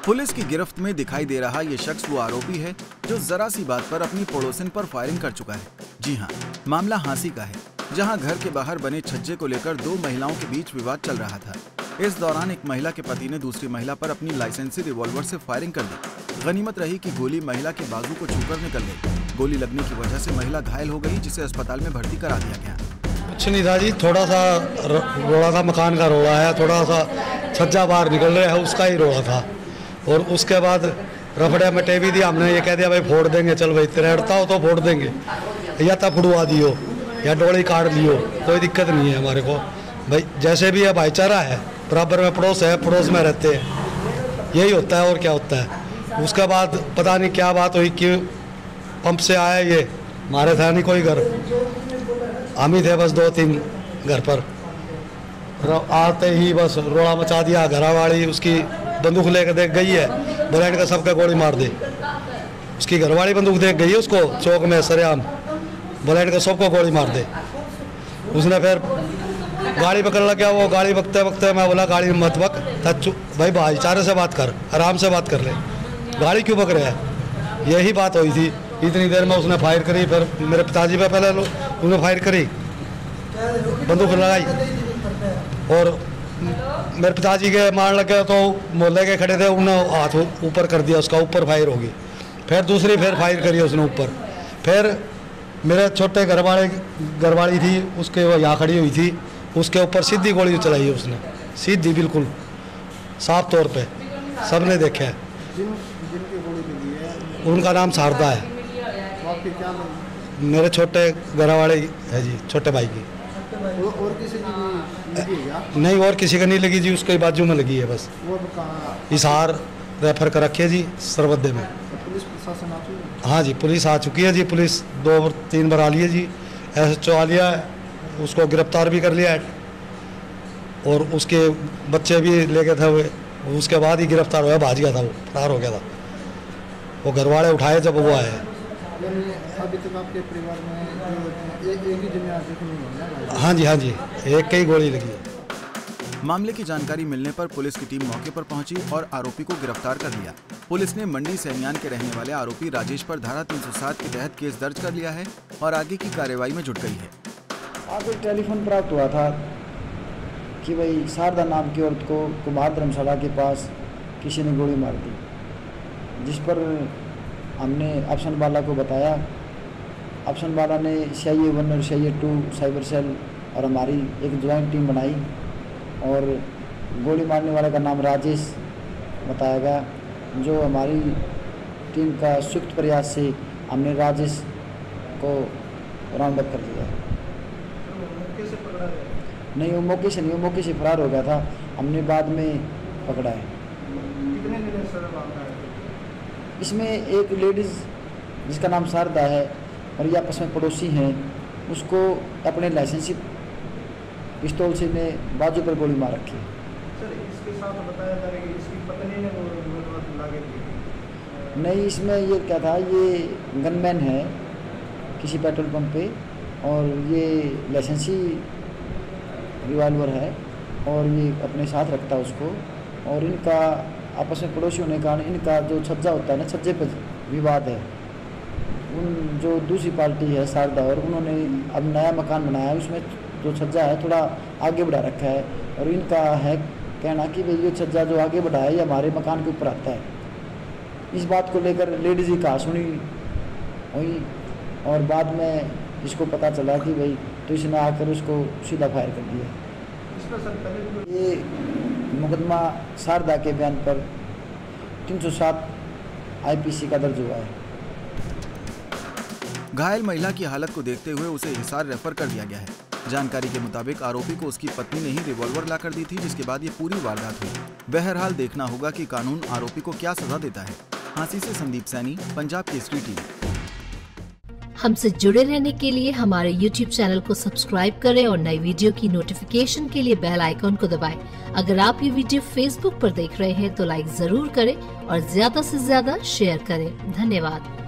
Police की गिरफ्त में दिखाई दे रहा ये शख्स वो आरोपी है जो जरा सी बात पर अपनी पड़ोसिन पर फायरिंग कर चुका है। जी हाँ, मामला हांसी का है, जहां घर के बाहर बने छज्जे को लेकर दो महिलाओं के बीच विवाद चल रहा था। इस दौरान एक महिला के पति ने दूसरी महिला पर अपनी लाइसेंसी रिवॉल्वर से फायरिंग कर दी। गनीमत रही कि गोली महिला के बाजू को छूकर निकल गई। गोली लगने की वजह से महिला घायल हो गई, जिसे अस्पताल में भर्ती करा दिया गया। कुछ नहीं था जी, थोड़ा सा रोड़ा था, मकान का रोड़ा है, थोड़ा सा छज्जा बाहर निकल रहा है, उसका ही रोड़ा था। और उसके बाद रफड़िया में टेबी दी, हमने ये कह दिया भाई फोड़ देंगे, चल भाई तिरहड़ता हो तो फोड़ देंगे, या तब फुड़वा दियो या डोली काट लियो, कोई दिक्कत नहीं है हमारे को। भाई जैसे भी है भाईचारा है, बराबर में पड़ोस है, पड़ोस में रहते हैं, यही होता है और क्या होता है। उसके बाद पता नहीं क्या बात हुई कि पंप से आया, ये हमारे था नहीं कोई घर, हम ही थे बस 2-3 घर पर। आते ही बस रोड़ा मचा दिया, घरवाली उसकी बंदूक लेकर देख गई है, बुलेट का सबका गोली मार दे। उसकी घरवाली बंदूक देख गई है, उसको चौक में सरेआम बुलेट का सबको गोली मार दे। उसने फिर गाड़ी पकड़ लग गया, वो गाड़ी बकते बकते मैं बोला गाड़ी मत बक, भाई भाईचारे से बात कर, आराम से बात कर ले, गाड़ी क्यों बक रहा है, यही बात हुई थी। इतनी देर में उसने फायर करी, फिर मेरे पिताजी पे पहले उसने फायर करी, बंदूक लगाई और मेरे पिताजी के मार लग गया, तो मोहल्ले के खड़े थे, उन्होंने हाथ ऊपर कर दिया, उसका ऊपर फायर होगी। फिर दूसरी फिर फायर करी उसने ऊपर। फिर मेरे छोटे घरवाली थी, उसके वो यहाँ खड़ी हुई थी, उसके ऊपर सीधी गोली चलाई उसने, सीधी बिल्कुल साफ तौर पे, सबने देखा है। जिनकी गोली लगी है उनका नाम शारदा है। आपके क्या मेरे छोटे घरवाले है जी, छोटे भाई की। और किसी की लगी है क्या? नहीं, और किसी का नहीं लगी जी, उसके बाजू में लगी है बस। वो कहाँ? हिसार रेफर कर रखे जी, सरवद्दे में। तो पुलिस प्रशासन आ चुकी है? हाँ जी, पुलिस आ चुकी है जी, पुलिस 2-3 बार आ ली है जी, SHO आ लिया है, उसको गिरफ्तार भी कर लिया है और उसके बच्चे भी ले गए थे हुए, उसके बाद ही गिरफ्तार हुआ, भाग गया था, वो फरार हो गया था। वो घरवाले उठाए जब वो आए। अभी तक आपके परिवार में एक ही जिम्मेदार देखने मिला? हाँ जी, हाँ जी, एक ही गोली लगी है। मामले की जानकारी मिलने पर पुलिस की टीम मौके पर पहुंची और आरोपी को गिरफ्तार कर लिया। पुलिस ने मंडी सैनियान के रहने वाले आरोपी राजेश पर धारा 307 के तहत केस दर्ज कर लिया है और आगे की कार्रवाई में जुट गई है। आगे टेलीफोन प्राप्त हुआ था कि भाई शारदा नाम की औरत को कुमार धर्मशाला के पास किसी ने गोली मार दी, जिस पर हमने ऑप्शन वाला को बताया। ऑप्शन वाला ने CIA 1 और CIA 2 साइबर सेल और हमारी एक ज्वाइंट टीम बनाई और गोली मारने वाले का नाम राजेश बताया गया, जो हमारी टीम का संयुक्त प्रयास से हमने राजेश को राउंड अप कर दिया। मौके से पकड़ा गया? नहीं, वो मौके से नहीं, वो मौके से फरार हो गया था, हमने बाद में पकड़ा है। कितने दिन सर मामला है? इसमें एक लेडीज़ जिसका नाम शारदा है और ये आपस में पड़ोसी हैं, उसको अपने लाइसेंसी पिस्तौल से ने बाजू पर गोली मार रखी है। सर इसके साथ बताया जा रहा है कि इसकी पत्नी ने वो लागे दी। नहीं, इसमें ये क्या था, ये गनमैन है किसी पेट्रोल पंप पे और ये लाइसेंसी रिवॉल्वर है और ये अपने साथ रखता है उसको, और इनका आपस में पड़ोसी होने के कारण इनका जो छज्जा होता है ना, छज्जे पर विवाद है। उन जो दूसरी पार्टी है शारदा, और उन्होंने अब नया मकान बनाया है, उसमें जो छज्जा है थोड़ा आगे बढ़ा रखा है और इनका है कहना कि भाई ये छज्जा जो आगे बढ़ा है ये हमारे मकान के ऊपर आता है। इस बात को लेकर लेडीज़ की कहासुनी हुई और बाद में इसको पता चला कि भाई, तो इसने आकर उसको सीधा फायर कर दिया। इसमें सर पहले ये मुकदमा शारदा के बयान पर 307 IPC का दर्ज हुआ है। घायल महिला की हालत को देखते हुए उसे हिसार रेफर कर दिया गया है। जानकारी के मुताबिक आरोपी को उसकी पत्नी ने ही रिवॉल्वर लाकर दी थी, जिसके बाद ये पूरी वारदात हुई। बहरहाल देखना होगा कि कानून आरोपी को क्या सजा देता है। हांसी से संदीप सैनी, पंजाब केसरी टीवी। हमसे जुड़े रहने के लिए हमारे YouTube चैनल को सब्सक्राइब करें और नई वीडियो की नोटिफिकेशन के लिए बेल आइकॉन को दबाएं। अगर आप ये वीडियो Facebook पर देख रहे हैं तो लाइक जरूर करें और ज्यादा से ज्यादा शेयर करें। धन्यवाद।